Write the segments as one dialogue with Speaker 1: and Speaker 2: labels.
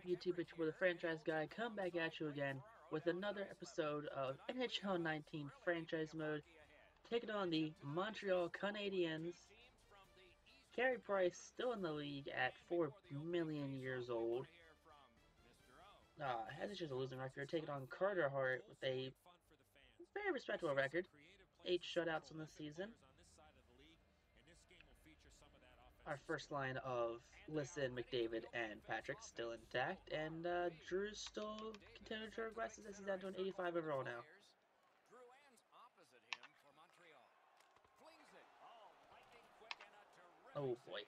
Speaker 1: YouTube? It's where the franchise guy come back at you again with another episode of NHL 19 franchise mode, taking on the Montreal Canadiens. Carey Price still in the league at 4 million years old. Has just a losing record, taking on Carter Hart with a very respectable record. 8 shutouts on the season. Our first line of Lisin, McDavid, and Patrick still intact, and Drew's still continuing to regress as he's down to an 85 overall now. Oh boy.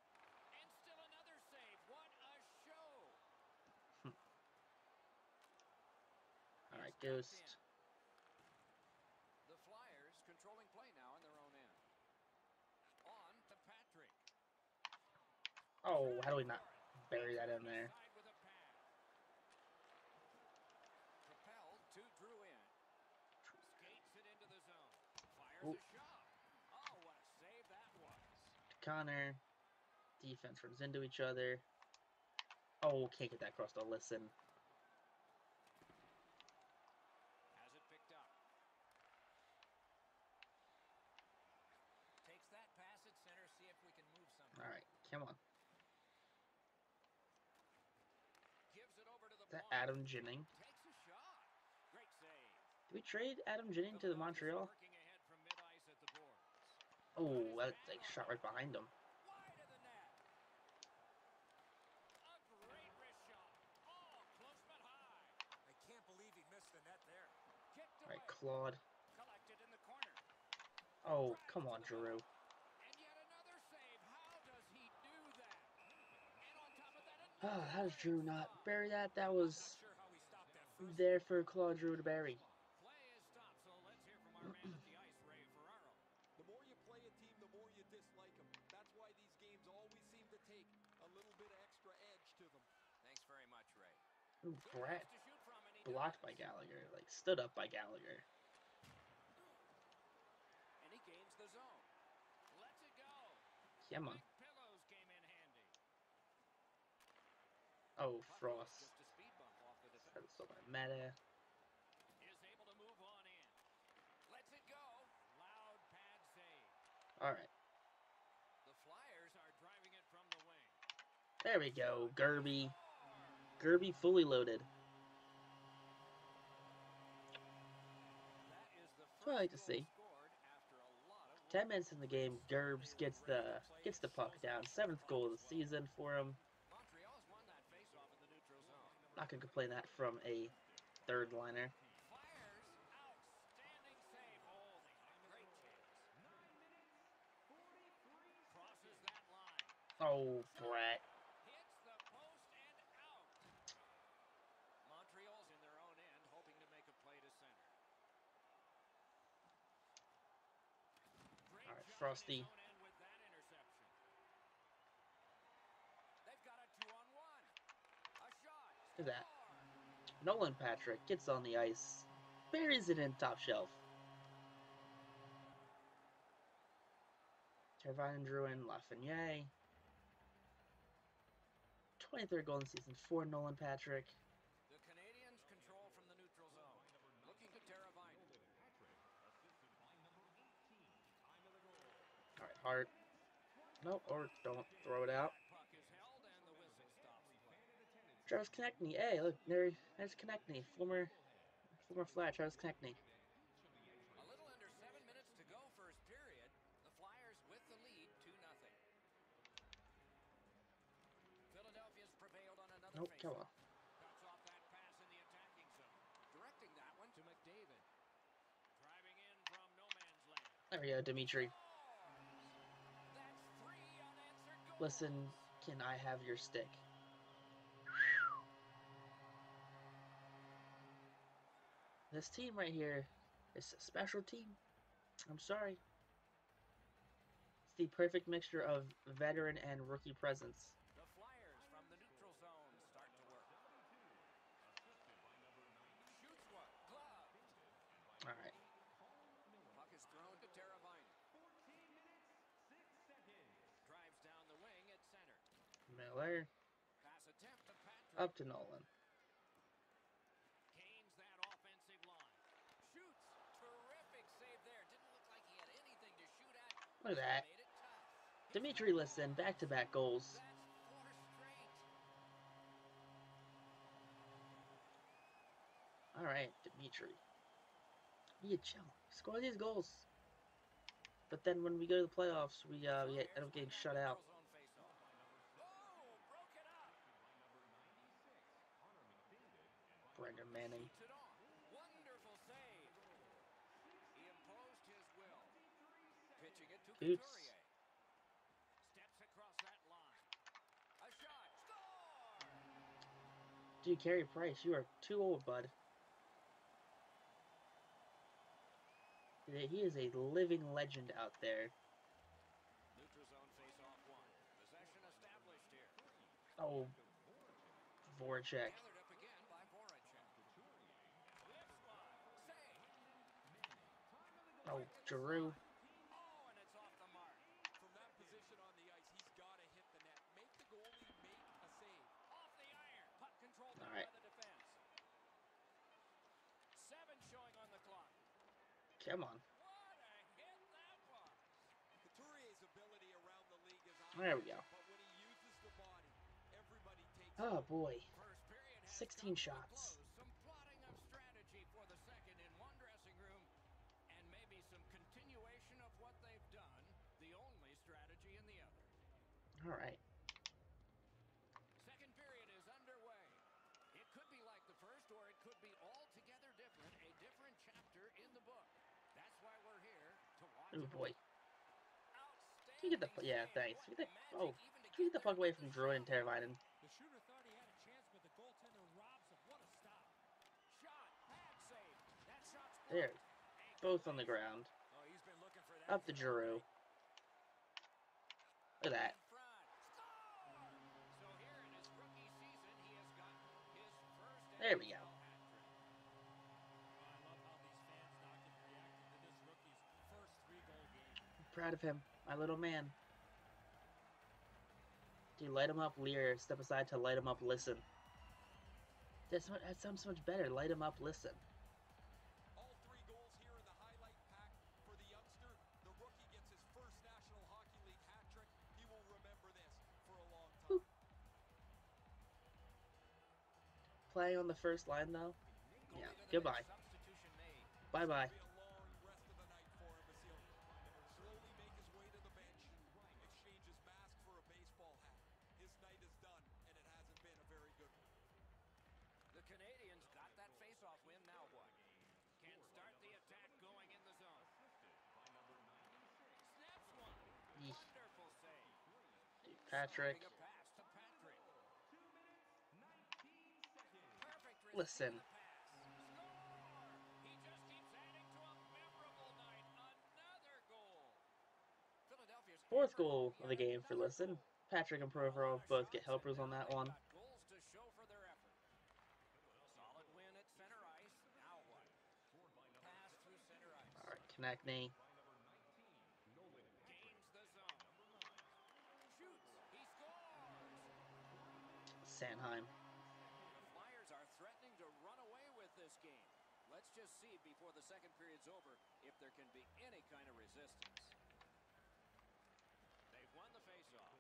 Speaker 1: Alright, Ghost.
Speaker 2: The Flyers controlling play now on their own end. On to Patrick.
Speaker 1: Oh, how do we not bury that in there?
Speaker 2: Propelled to Drew in. Skates it into the zone. Fires
Speaker 1: Ooh.
Speaker 2: a shot. Oh, what a save that was.
Speaker 1: Connor. Defense runs into each other. Oh, can't get that across to Lisin.
Speaker 2: Has it picked up. Takes that pass at center, see if we can move something.
Speaker 1: Alright, come on.
Speaker 2: Gives it over to the
Speaker 1: Is that Adam Jennings?
Speaker 2: Takes a shot. Great save.
Speaker 1: Did we trade Adam Jennings to the Montreal?
Speaker 2: Working ahead from mid-ice at the boards.
Speaker 1: Oh, that's a shot right behind him.
Speaker 2: Wide of the net. A great wrist shot. Oh, close but high. I can't believe he missed the net there. Kicked away.
Speaker 1: Alright, Claude.
Speaker 2: Collected in the corner.
Speaker 1: Oh, come on, Drew.
Speaker 2: And yet another save. How does he do that? And on top of that,
Speaker 1: How does Drew not bury that? That was there for Claude Drew to bury.
Speaker 2: play is stopped, so let's hear from our man at the ice, Ray Ferraro.
Speaker 3: The more you play a team, the more you dislike them. That's why these games always seem to take a little bit of extra edge to them.
Speaker 2: Thanks very much, Ray.
Speaker 1: Ooh, Brett
Speaker 2: To shoot from, and he
Speaker 1: blocked by
Speaker 2: does.
Speaker 1: Gallagher, like stood up by Gallagher.
Speaker 2: And he gains the zone. Let's it go.
Speaker 1: Come on.
Speaker 2: Big pillows came in handy.
Speaker 1: Oh, Frost.
Speaker 2: Just a speed bump off the defense.
Speaker 1: That's so meta.
Speaker 2: Is able to move on in. Lets it go. Loud pad save.
Speaker 1: Alright.
Speaker 2: The Flyers are driving it from the wing.
Speaker 1: There we go. Gerby. Gerby fully loaded.
Speaker 2: That is the
Speaker 1: That's what I like to
Speaker 2: first
Speaker 1: see.
Speaker 2: goal scored after a lot of
Speaker 1: 10 minutes in the game, Gerbs gets the puck down. 7th goal of the season for him.
Speaker 2: Montreal's won that faceoff in the neutral zone.
Speaker 1: Not gonna complain that from a third liner.
Speaker 2: Flyers, outstanding save. Oh, they had a great chance. Crosses that line.
Speaker 1: Oh, Brett.
Speaker 2: Hits the post and out. Montreal's in their own end, hoping to make a play to center. Great
Speaker 1: All right,
Speaker 2: job
Speaker 1: Frosty.
Speaker 2: in his own end with that interception. They've got a 2-on-1. A shot.
Speaker 1: Look at that.
Speaker 2: Score.
Speaker 1: Nolan Patrick gets on the ice. Buries it in top shelf. Tervainen, Drew, and Lafreniere. 23rd goal in the season for Nolan Patrick.
Speaker 2: The Canadians control from the neutral zone. Looking to Teravainen.
Speaker 1: Alright, Hart. Nope, or don't throw it out.
Speaker 2: Puck is held and the whistle stops play.
Speaker 1: Travis Konechny. Hey, look, there's Konechny. Former Flyer, Travis Konechny.
Speaker 2: A little under 7 minutes to go first period. The Flyers with the lead 2-0. Philadelphia's prevailed on another
Speaker 1: Nope, come on.
Speaker 2: Cuts off that pass in the attacking zone. Directing that one to McDavid. Driving in from no man's land.
Speaker 1: There we go, Dimitri.
Speaker 2: That's 3 unanswered goals.
Speaker 1: Listen, can I have your stick? This team right here is a special team. I'm sorry. It's the perfect mixture of veteran and rookie presence.
Speaker 2: The Flyers from the neutral zone start to work. Shoots one. Gloved.
Speaker 1: Alright.
Speaker 2: Puck is thrown to Teravainen. Drives down the wing at center.
Speaker 1: Miller.
Speaker 2: Pass attempt to Patrick.
Speaker 1: Up to Nolan.
Speaker 2: Gains that offensive line. Shoots. Terrific save there. Didn't look like he had anything to shoot at.
Speaker 1: Look at that.
Speaker 2: Made it tough.
Speaker 1: Dimitri Lisin, back-to-back goals.
Speaker 2: That's 4 straight.
Speaker 1: Alright, Dimitri. You chill. Score these goals. But then when we go to the playoffs, we end up getting shut out. Brendan Manning.
Speaker 2: Wonderful save. He imposed his will. Pitching it to
Speaker 1: Coots.
Speaker 2: Couturier. Steps across that line. A shot. Score!
Speaker 1: Dude, Carey Price, you are too old, bud. He is a living legend out there.
Speaker 2: Neutral zone face-off one. Possession established here.
Speaker 1: Oh, Voracek.
Speaker 2: Gathered up again by Voracek. Lifts one. Save.
Speaker 1: Oh, Giroux.
Speaker 2: Oh, and it's off the mark.
Speaker 3: From that position on the ice, he's got to hit the net. Make the goalie make a save.
Speaker 2: Off the iron. Puck controlled
Speaker 1: All
Speaker 2: down
Speaker 1: right.
Speaker 2: by the defense. 7 showing on the clock.
Speaker 1: Come on.
Speaker 2: What a hit that was.
Speaker 3: Couturier's ability around the league is
Speaker 1: There we go.
Speaker 3: but when he uses the body, everybody takes
Speaker 1: Oh, boy.
Speaker 2: First period has
Speaker 1: 16
Speaker 2: come to a
Speaker 1: shots.
Speaker 2: close. Some plotting of strategy for the second in one dressing room, and maybe some continuation of what they've done, the only strategy in the other.
Speaker 1: Alright.
Speaker 2: Second period is underway. It could be like the first, or it could be altogether different, a different chapter in the book. That's why we're here to watch.
Speaker 1: Oh, boy.
Speaker 2: Outstanding.
Speaker 1: Can you get the... Yeah, thanks. Can you get the puck away from Drew and Teravainen?
Speaker 4: The shooter thought he had a chance, but the goaltender robs him. What a stop.
Speaker 2: Shot. Bad save. That shot's
Speaker 1: There.
Speaker 2: blocked.
Speaker 1: Both on the ground.
Speaker 2: Oh, he's been looking for that.
Speaker 1: Up to Giroux. Look at that.
Speaker 2: In front. Score! So here in his rookie season, he has got his first
Speaker 1: There we go.
Speaker 2: NHL hat trick.
Speaker 4: I love how these fans now can react to this rookie's first 3-goal game.
Speaker 1: I'm proud of him. My little man. Dude, light him up, Lear. Step aside to light him up, Lisin. That sounds so much better. Light him up, Lisin.
Speaker 3: all 3 goals here in the highlight pack for the youngster. The rookie gets his first National Hockey League hat trick. He will remember this for a long time.
Speaker 1: Playing on the first line, though. Yeah.
Speaker 2: Goalie to the
Speaker 1: Goodbye.
Speaker 2: bench, substitution made.
Speaker 1: Bye-bye.
Speaker 3: Be a long rest of the night for him as he'll slowly make his way to the bench, exchange his mask for a baseball hat. His night is done, and it hasn't been a very good one.
Speaker 2: The Canadians got that face-off win. Now what? Can start the attack going in the zone. Snaps one.
Speaker 1: Yeesh.
Speaker 2: Wonderful save.
Speaker 1: Dude, Patrick.
Speaker 2: Stopping a pass to Patrick. Perfect
Speaker 1: Listen.
Speaker 2: receipt of the pass. Score! He just keeps adding to a memorable night. Another goal. Philadelphia's
Speaker 1: Fourth
Speaker 2: hammered
Speaker 1: goal
Speaker 2: home
Speaker 1: of the
Speaker 2: yet
Speaker 1: game for
Speaker 2: another
Speaker 1: Lisin.
Speaker 2: goal.
Speaker 1: Patrick and Provorov both get helpers on that one.
Speaker 2: Got goals to show for their effort. Solid win at center ice. Now what? Pass through center ice.
Speaker 1: Alright, Konechny.
Speaker 2: Gains the zone. Shoots. He scores.
Speaker 1: Sanheim.
Speaker 2: The Flyers are threatening to run away with this game. Let's just see before the second period's over if there can be any kind of resistance. They've won the faceoff.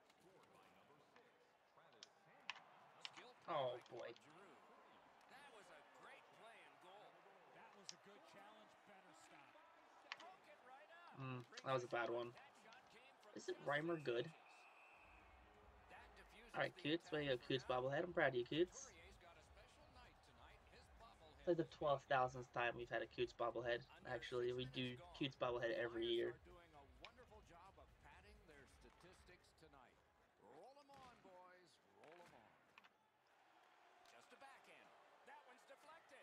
Speaker 2: Skilled play
Speaker 1: Oh,
Speaker 2: by
Speaker 1: boy.
Speaker 2: Giroux. That was a great play and goal.
Speaker 4: That was a good challenge. Better stop.
Speaker 2: Broke it right up.
Speaker 1: That was a bad one.
Speaker 2: That shot came from
Speaker 1: Isn't
Speaker 2: just
Speaker 1: Reimer good?
Speaker 2: That diffuses
Speaker 1: Alright,
Speaker 2: the
Speaker 1: Coots. Way to go,
Speaker 2: attack
Speaker 1: Coots
Speaker 2: for now.
Speaker 1: bobblehead. I'm proud of you, Coots.
Speaker 2: Couturier's got a special night tonight. His bobblehead
Speaker 1: It's like the
Speaker 2: was
Speaker 1: 12,000th time we've had a Coots bobblehead.
Speaker 2: Under
Speaker 1: Actually,
Speaker 2: 6
Speaker 1: we do
Speaker 2: minutes gone.
Speaker 1: Coots bobblehead
Speaker 2: The
Speaker 1: every
Speaker 2: Flyers
Speaker 1: year.
Speaker 2: are doing a wonderful job of padding their statistics tonight. Roll 'em on, boys. Roll 'em on. Just a backhand. That one's deflected.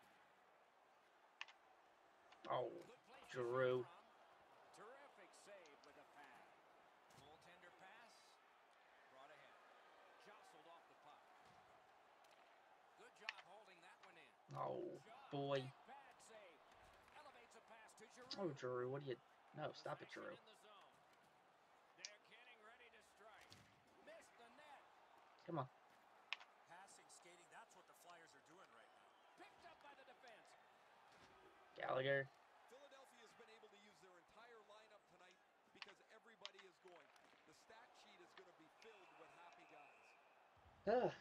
Speaker 1: Oh,
Speaker 2: Good place to
Speaker 1: Giroux.
Speaker 2: shoot from. Terrific save with a pad. Goaltender pass. Brought ahead. Jostled off the puck. Good job holding that one in.
Speaker 1: Oh,
Speaker 2: Shot.
Speaker 1: boy.
Speaker 2: Big pad save. Elevates a pass to Giroux.
Speaker 1: Oh, Giroux. What do you... No, stop it,
Speaker 2: Possession
Speaker 1: Giroux.
Speaker 2: in the zone. They're getting ready to strike. Missed the net.
Speaker 1: Come on.
Speaker 4: Pass
Speaker 1: Gallagher.
Speaker 3: Philadelphia's been able to use their entire lineup tonight because everybody is going. The stat sheet is going to be filled with happy guys.
Speaker 1: Ugh.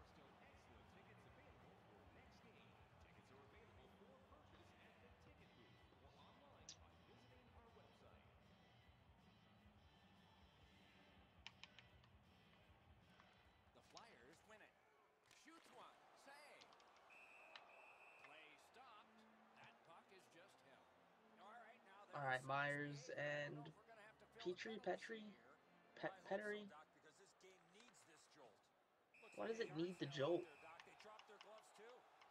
Speaker 2: The Flyers win it. Shoots one. Save. Play stopped. That puck is just held. All right, now
Speaker 1: All right, Myers and Petrie. Petrie.
Speaker 3: Doc, because this game needs this jolt.
Speaker 1: Why does it need the jolt?
Speaker 2: Doc, they dropped their gloves too.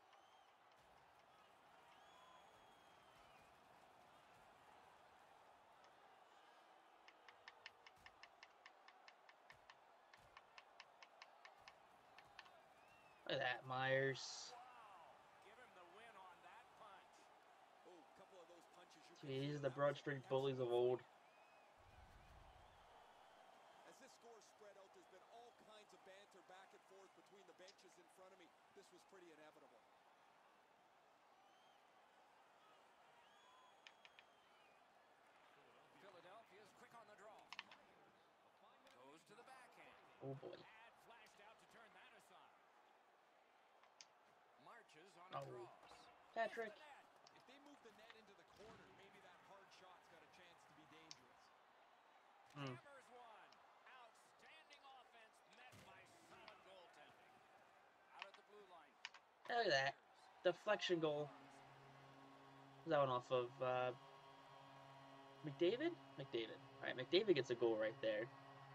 Speaker 1: Look at that, Myers.
Speaker 2: Give him the win on that punch.
Speaker 3: Oh, a couple of those punches you
Speaker 1: Gee, these are
Speaker 3: can
Speaker 1: the Broad Street bullies of old.
Speaker 3: As this score spread out, there's been all kinds of banter back and forth between the benches in front of me. This was pretty inevitable.
Speaker 2: Philadelphia's quick on the draw. Goes to the backhand.
Speaker 1: Oh boy.
Speaker 2: Pad flashed out to turn that aside. Marches on a
Speaker 1: Oh.
Speaker 2: cross.
Speaker 1: Patrick.
Speaker 3: If they move the net into the corner, maybe that hard shot's got a chance to be dangerous.
Speaker 2: Hammers one. Outstanding offense met by solid goaltending. Out at the blue line.
Speaker 1: Look at that. Deflection goal. That one off of McDavid? McDavid. All right, McDavid gets a goal right there.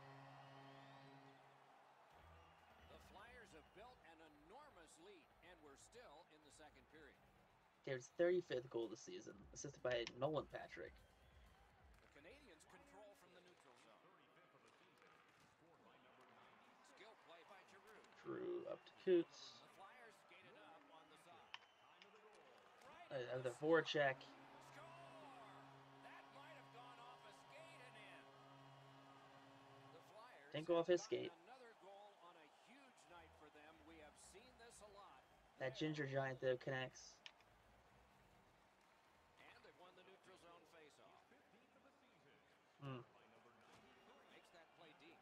Speaker 2: The Flyers have built an enormous lead, and we're still in the second period.
Speaker 1: David's 35th goal of the season, assisted by Nolan Patrick.
Speaker 2: The Canadians control from the neutral zone. Skill play by Giroux.
Speaker 1: Drew up to Coots.
Speaker 2: The Flyers skated up on the side.
Speaker 1: The Voracek.
Speaker 2: Score! That might have gone off a skate and in. The Flyers
Speaker 1: Didn't go off his
Speaker 2: have gotten
Speaker 1: skate.
Speaker 2: another goal on a huge night for them. We have seen this a lot.
Speaker 1: That Ginger Giant though connects.
Speaker 2: And they've won the neutral zone faceoff. Makes that play deep.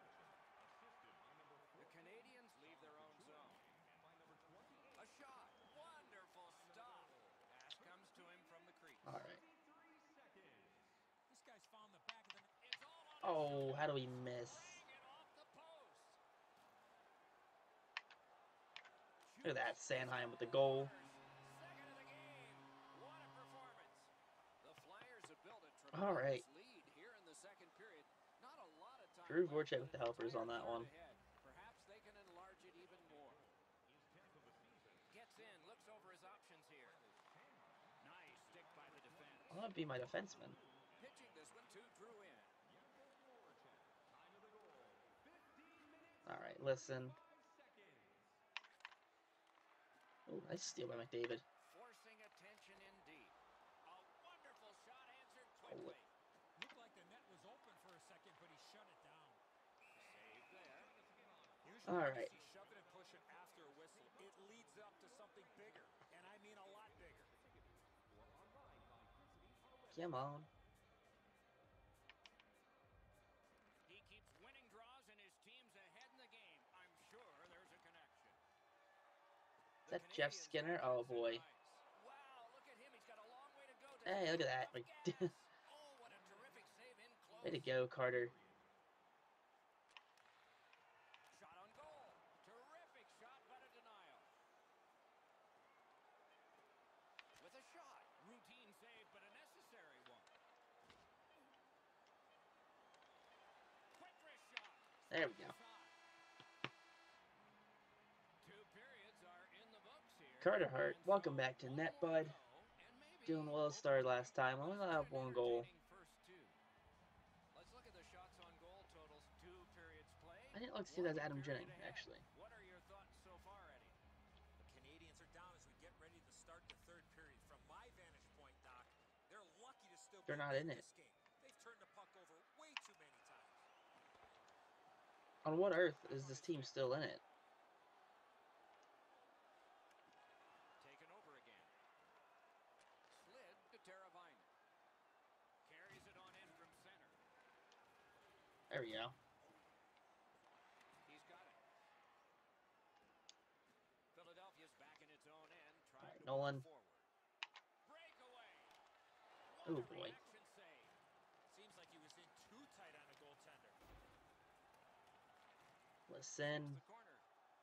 Speaker 2: The Canadians leave their own zone. A shot. Wonderful stop. Pass comes to him from the crease.
Speaker 1: All right.
Speaker 4: This guy's found the back of the net.
Speaker 2: It's all on
Speaker 1: Oh,
Speaker 2: his shoulder.
Speaker 1: how do we miss?
Speaker 2: Laying it off the post.
Speaker 1: Look at that, Sanheim with the goal.
Speaker 2: Second of the game. What a performance. The Flyers have built a
Speaker 1: All right.
Speaker 2: tremendous lead here in the second period. Not a lot of time
Speaker 1: Drew
Speaker 2: left,
Speaker 1: Voracek
Speaker 2: but
Speaker 1: with the
Speaker 2: an
Speaker 1: helpers on
Speaker 2: entire
Speaker 1: that
Speaker 2: third
Speaker 1: one.
Speaker 2: ahead. Perhaps they can enlarge it even more. Gets in, looks over his options here. Nice stick by the defense.
Speaker 1: I want to be my defenseman.
Speaker 2: Pitching this one to Drew in.
Speaker 1: All right, listen. Oh, nice steal by McDavid.
Speaker 2: Forcing attention in deep. A wonderful shot answered
Speaker 1: Oh,
Speaker 2: quickly.
Speaker 4: Looked like the net was open for a second, but he shut it down.
Speaker 2: Save there.
Speaker 3: Usually
Speaker 1: All
Speaker 3: when
Speaker 1: right.
Speaker 3: you see shove it and push it after a whistle, it leads up to something bigger, and I mean a lot bigger.
Speaker 1: Come on.
Speaker 2: He keeps winning draws and his team's ahead in the game. I'm sure there's a connection.
Speaker 1: Is that Jeff Skinner? Oh boy.
Speaker 2: Wow, look at him. He's got a long way to go.
Speaker 1: Hey, look at that.
Speaker 2: Off gas. Oh, what a terrific save in close.
Speaker 1: Way to go, Carter.
Speaker 2: Shot on goal. Terrific shot, but a denial. With a shot. Routine save, but a necessary one. Quick wrist shot.
Speaker 1: There we go.
Speaker 2: Two periods are in the books here.
Speaker 1: Carter Hart, welcome back to Net, bud. Doing well, started last time. Only allowed one goal.
Speaker 2: Let's look at the shots on goal totals. 2 periods played.
Speaker 1: I didn't look to see that as Adam Jennings, actually.
Speaker 2: What are your thoughts so far, Eddie?
Speaker 5: The Canadians are down as we get ready to start the third period. From my vantage point, Doc, they're lucky to still
Speaker 1: They're
Speaker 5: be
Speaker 1: not in it.
Speaker 5: this game. They've turned the puck over way too many times.
Speaker 1: On what earth is this team still in it?
Speaker 2: Taken over again. Slid
Speaker 1: There we go.
Speaker 2: He's got it. Philadelphia's back in its own end, trying
Speaker 1: Alright,
Speaker 2: to
Speaker 1: Nolan.
Speaker 2: move forward. Breakaway.
Speaker 1: Oh
Speaker 2: What a
Speaker 1: boy.
Speaker 2: reaction save.
Speaker 5: Seems like he was in too tight on the goaltender.
Speaker 1: Listen.
Speaker 2: The corner.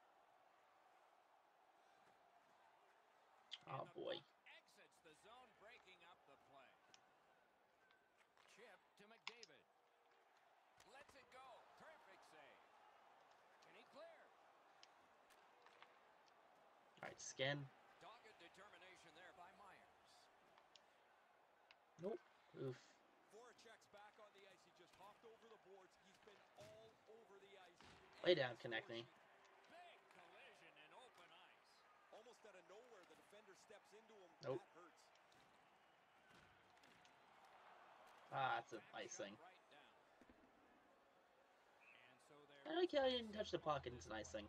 Speaker 1: Oh
Speaker 2: And the
Speaker 1: boy.
Speaker 2: puck exits the zone, breaking up the play. Chip to McDavid. Lets it go. Perfect save. Can he clear?
Speaker 1: Alright, Skin.
Speaker 2: Dogged determination there by Myers.
Speaker 1: Nope. Oof.
Speaker 3: Voracek's back on the ice. He just hopped over the boards. He's been all over the ice.
Speaker 1: Lay down, connect me.
Speaker 2: Big collision in open ice.
Speaker 3: Almost out of nowhere, the defender steps into him.
Speaker 1: Nope.
Speaker 3: That hurts.
Speaker 1: Ah, it's an icing.
Speaker 2: Right down. And so there
Speaker 1: I like how he didn't touch the puck and it's an icing.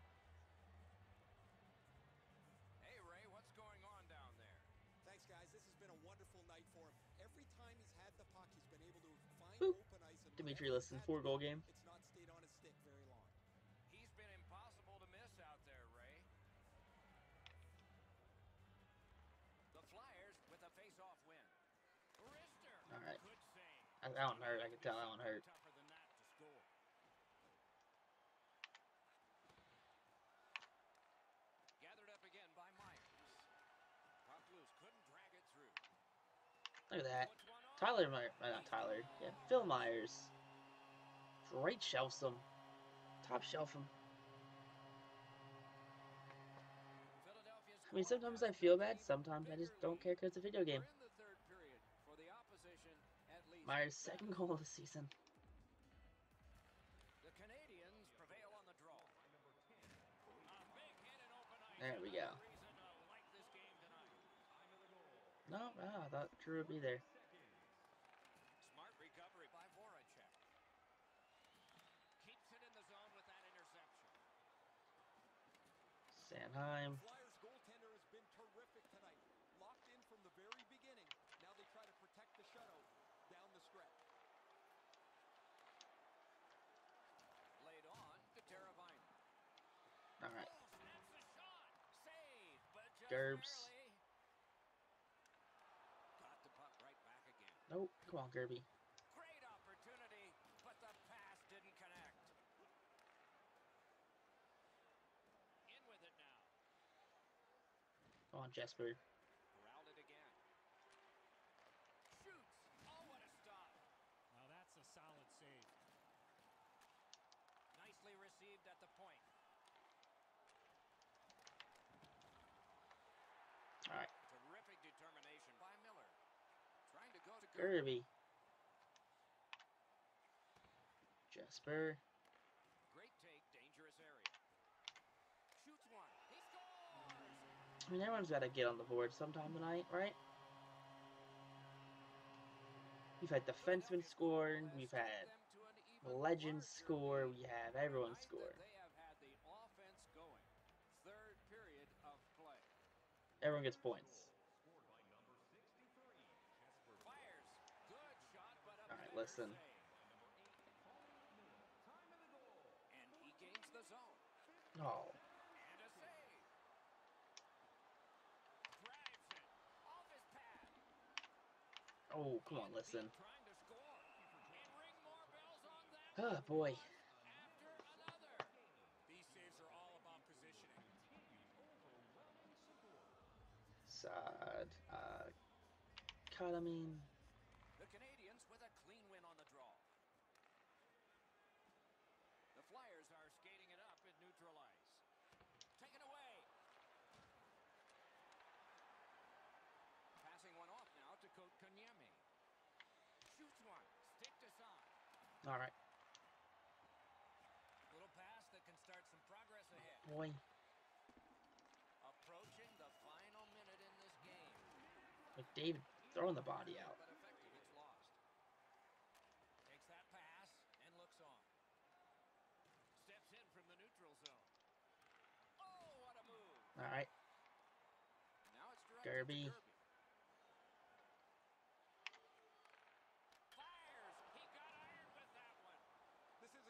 Speaker 2: Hey Ray, what's going on down there?
Speaker 3: Thanks, guys. This has been a wonderful night for him. Every time he's had the puck, he's been able to find
Speaker 1: Boop.
Speaker 3: open ice. And
Speaker 1: Dimitri
Speaker 3: whenever
Speaker 1: Lisin,
Speaker 3: he's had
Speaker 1: 4-goal
Speaker 3: the puck,
Speaker 1: game.
Speaker 3: It's not stayed on his stick very long.
Speaker 2: He's been impossible to miss out there, Ray. The Flyers with a face-off win. Rister.
Speaker 1: Alright.
Speaker 2: Good save.
Speaker 1: That one hurt. I can tell that one hurt.
Speaker 2: Tougher than that to score. Gathered up again by Myers. Puck loose. Couldn't drag it through.
Speaker 1: Look at that.
Speaker 2: Puts one on.
Speaker 1: Tyler Myers. Not Tyler. Yeah, Phil Myers. Great shelf him. Top shelf him.
Speaker 2: Philadelphia's
Speaker 1: I mean,
Speaker 2: scored
Speaker 1: sometimes
Speaker 2: now
Speaker 1: I feel bad.
Speaker 2: an
Speaker 1: Sometimes I
Speaker 2: even
Speaker 1: just don't
Speaker 2: bigger
Speaker 1: care because it's a video
Speaker 2: lead.
Speaker 1: game.
Speaker 2: We're in the third period for the opposition at least.
Speaker 1: Myers' second goal of the season.
Speaker 2: The Canadians prevail on the draw. A big hit in open ice.
Speaker 1: There we go.
Speaker 2: Another reason to like this game tonight.
Speaker 1: No, I thought Drew would be there.
Speaker 2: Smart recovery by Voracek. Keeps it in the zone with that interception.
Speaker 1: Sanheim.
Speaker 3: Flyers goaltender has been terrific tonight. Locked in from the very beginning. Now they try to protect the shutout down the stretch.
Speaker 2: Laid on to Teravainen.
Speaker 1: Alright.
Speaker 2: Oh, snaps the shot. Save, but just
Speaker 1: Gerbs.
Speaker 2: barely. Got the puck right back again.
Speaker 1: Nope. Come on, Gerby.
Speaker 2: Great opportunity, but the pass didn't connect. In with it now.
Speaker 1: Come on, Jesper.
Speaker 2: Corralled it again. Shoots. Oh, what a stop.
Speaker 4: Now that's a solid save.
Speaker 2: Nicely received at the point.
Speaker 1: Alright.
Speaker 2: Terrific determination by Miller. Trying to go to
Speaker 1: Gerby. Jesper.
Speaker 2: Great take, dangerous area. Shoots one. He scores!
Speaker 1: I mean, everyone's got to get on the board sometime tonight, right? We've had defensemen scoring. We've had legends score. We have everyone score.
Speaker 2: They have had the offense going. Third period of play.
Speaker 1: Everyone gets points.
Speaker 2: Fires. Good shot, but a
Speaker 1: Alright,
Speaker 2: better
Speaker 1: listen.
Speaker 2: save. And he gains the zone.
Speaker 1: Oh.
Speaker 2: And a save. Drives it. Off his pad.
Speaker 1: Oh, come on, listen.
Speaker 2: Trying to score. And ring more bells on that.
Speaker 1: Oh, boy.
Speaker 2: After another.
Speaker 5: These saves are all about positioning.
Speaker 1: Sad. Kalamine.
Speaker 2: The Canadians with a clean win on the draw. The Flyers are skating it up in neutral ice. Taken away. Passing one off now to Kotkaniemi. Shoots one. Stick to side.
Speaker 1: Alright.
Speaker 2: Little pass that can start some progress ahead.
Speaker 1: Boy.
Speaker 2: Approaching the final minute in this game.
Speaker 1: McDavid throwing the body out.
Speaker 2: But effective, it's lost. Takes that pass and looks on. Steps in from the neutral zone. Oh, what a move.
Speaker 1: Alright.
Speaker 2: Now it's directed
Speaker 1: Gerby.
Speaker 2: to Gerby. Fires. He got iron with that one.
Speaker 3: This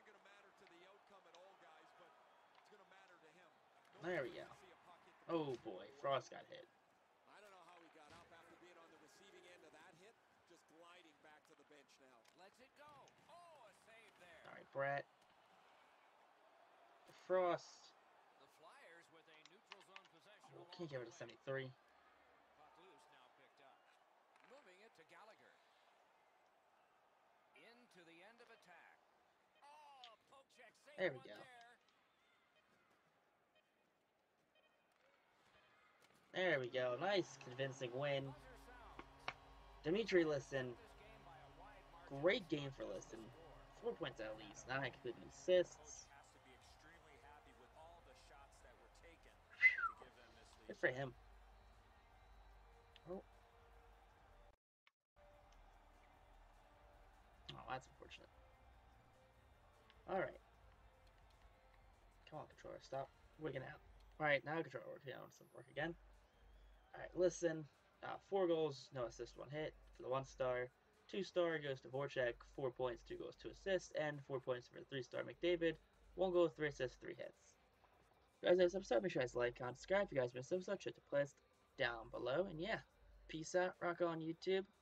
Speaker 1: There we go. Oh boy, Frost got hit.
Speaker 3: I don't know how he got up after being on the receiving end of that hit. Just gliding back to the bench now.
Speaker 2: Lets it go. Oh, a save there.
Speaker 1: All right, Brett. Frost.
Speaker 2: The Flyers with a neutral zone possession.
Speaker 1: Oh, can't give it a 73.
Speaker 2: Puck loose, now picked up. Moving it to Gallagher. Into the end of attack. Oh, poke check. Save
Speaker 1: There we
Speaker 2: one
Speaker 1: go.
Speaker 2: there.
Speaker 1: There we go. Nice, convincing win.
Speaker 2: Buzzer sounds.
Speaker 1: Dimitri Lisin.
Speaker 2: This game by a wide margin.
Speaker 1: Great game for Lisin. 4 points at least, 9 including assists.
Speaker 5: Coach has to be extremely happy with all the shots that were taken to give them this lead.
Speaker 1: Good for him. Oh. Oh, that's unfortunate. Alright. Come on, controller, stop wigging out. Alright, now controller working out some work again. Alright, Listen. 4 goals, no assist, 1 hit for the 1-star. 2-star goes to Voracek, 4 points, 2 goals, 2 assists, and 4 points for the 3-star McDavid. 1 goal, 3 assists, 3 hits. If you guys like this episode, make sure you guys like, comment, subscribe. If you guys missed this episode, check the playlist down below. And yeah, peace out, rock on YouTube.